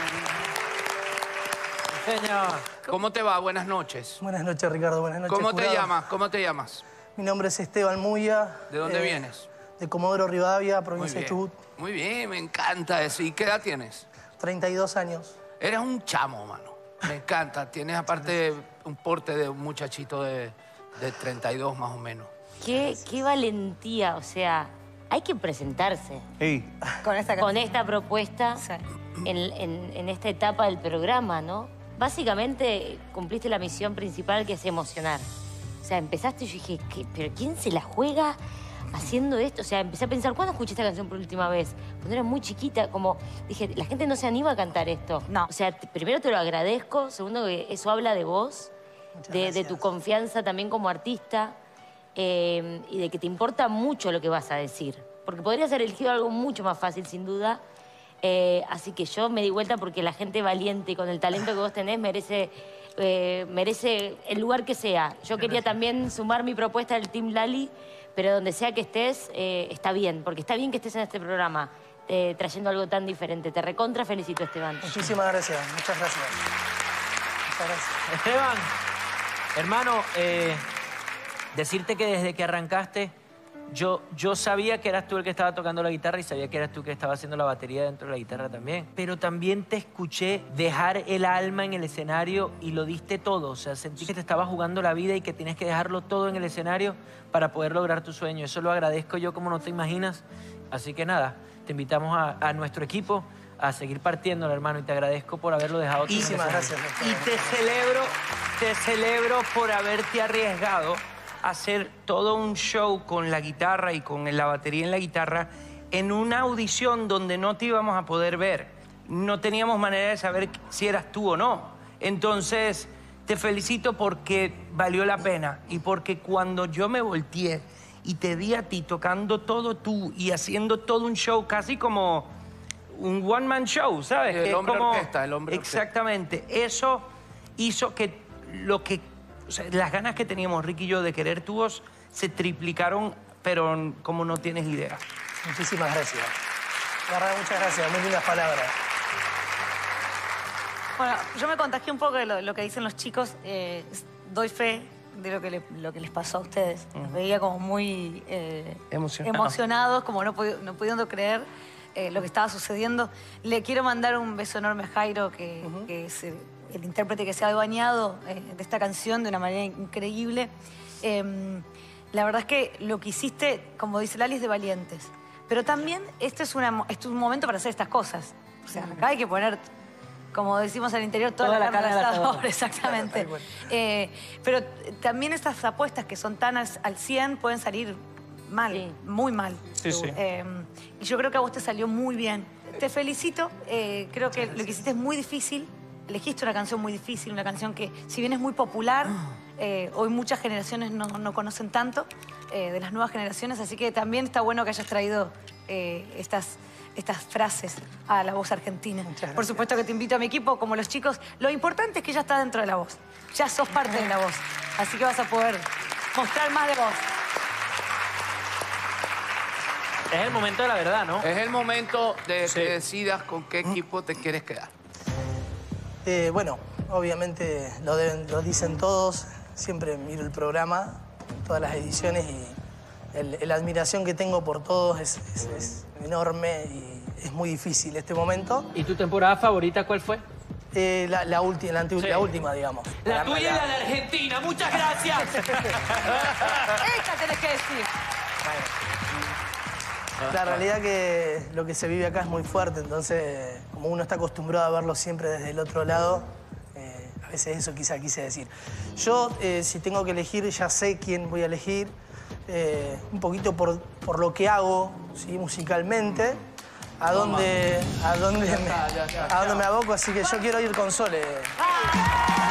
Señor. ¿Cómo te va? Buenas noches. Buenas noches, Ricardo. Buenas noches, ¿Cómo te jurado. llamas? ¿Cómo te llamas? Mi nombre es Esteban Muya. ¿De dónde vienes? De Comodoro Rivadavia, provincia de Chubut. Muy bien, me encanta eso. ¿Y qué edad tienes? 32 años. Eres un chamo, mano. Me encanta. Tienes aparte un porte de un muchachito de 32 más o menos. Qué valentía, o sea, hay que presentarse. Sí. Con esta propuesta en esta etapa del programa, ¿no? Básicamente cumpliste la misión principal, que es emocionar. O sea, empezaste y yo dije, ¿pero quién se la juega haciendo esto? O sea, empecé a pensar, ¿cuándo escuché esta canción por última vez? Cuando era muy chiquita, como dije, la gente no se anima a cantar esto. No. O sea, primero te lo agradezco, segundo que eso habla de vos, de tu confianza también como artista y de que te importa mucho lo que vas a decir. Porque podría ser elegido algo mucho más fácil, sin duda. Así que yo me di vuelta porque la gente valiente y con el talento que vos tenés merece el lugar que sea. Yo quería también sumar mi propuesta del Team Lali, pero donde sea que estés, está bien. Porque está bien que estés en este programa, trayendo algo tan diferente. Te recontra felicito, Esteban. Muchísimas gracias. Muchas gracias. Muchas gracias. Esteban, hermano, decirte que desde que arrancaste, yo sabía que eras tú el que estaba tocando la guitarra y sabía que eras tú que estaba haciendo la batería dentro de la guitarra también. Pero también te escuché dejar el alma en el escenario y lo diste todo. O sea, sentí que te estabas jugando la vida y que tienes que dejarlo todo en el escenario para poder lograr tu sueño. Eso lo agradezco yo como no te imaginas. Así que nada, te invitamos a nuestro equipo a seguir partiéndolo, hermano, y te agradezco por haberlo dejado. Muchísimas gracias. Y te celebro por haberte arriesgado hacer todo un show con la guitarra y con la batería en la guitarra en una audición donde no te íbamos a poder ver. No teníamos manera de saber si eras tú o no. Entonces, te felicito porque valió la pena y porque cuando yo me volteé y te vi a ti tocando todo tú y haciendo todo un show casi como un one-man show, ¿sabes? El hombre orquesta, el hombre orquesta. Exactamente. Eso hizo que o sea, las ganas que teníamos Ricky y yo de querer tu voz se triplicaron, pero como no tienes idea. Muchísimas gracias. La verdad, muchas gracias. Muy lindas palabras. Bueno, yo me contagié un poco de lo que dicen los chicos. Doy fe de lo que les pasó a ustedes. Los veía como muy emocionados, como no pudiendo creer lo que estaba sucediendo. Le quiero mandar un beso enorme a Jairo, que es el intérprete que se ha bañado de esta canción de una manera increíble. La verdad es que lo que hiciste, como dice Lali, es de valientes. Pero también este es un momento para hacer estas cosas. O sea, acá hay que poner, como decimos al interior, toda la carne al asador. Exactamente. Pero también estas apuestas que son tan al 100 pueden salir mal, muy mal. Sí, sí. Y yo creo que a vos te salió muy bien. Te felicito. Creo que lo que hiciste es muy difícil. Elegiste una canción muy difícil, una canción que, si bien es muy popular, hoy muchas generaciones no conocen tanto, de las nuevas generaciones, así que también está bueno que hayas traído estas frases a La Voz Argentina. Por supuesto que te invito a mi equipo, como los chicos. Lo importante es que ya está dentro de La Voz. Ya sos parte de La Voz. Así que vas a poder mostrar más de vos. Es el momento de la verdad, ¿no? Es el momento de que decidas con qué equipo te quieres quedar. Bueno, obviamente lo dicen todos. Siempre miro el programa, todas las ediciones, y la admiración que tengo por todos es enorme y es muy difícil este momento. ¿Y tu temporada favorita cuál fue? La última, digamos. La tuya y la de Argentina. ¡Muchas gracias! Esta tenés que decir. La realidad que lo que se vive acá es muy fuerte, entonces, como uno está acostumbrado a verlo siempre desde el otro lado, a veces eso quizá quise decir. Yo, si tengo que elegir, ya sé quién voy a elegir, un poquito por lo que hago, ¿sí? Musicalmente, a dónde me aboco, así que yo quiero ir con Sole.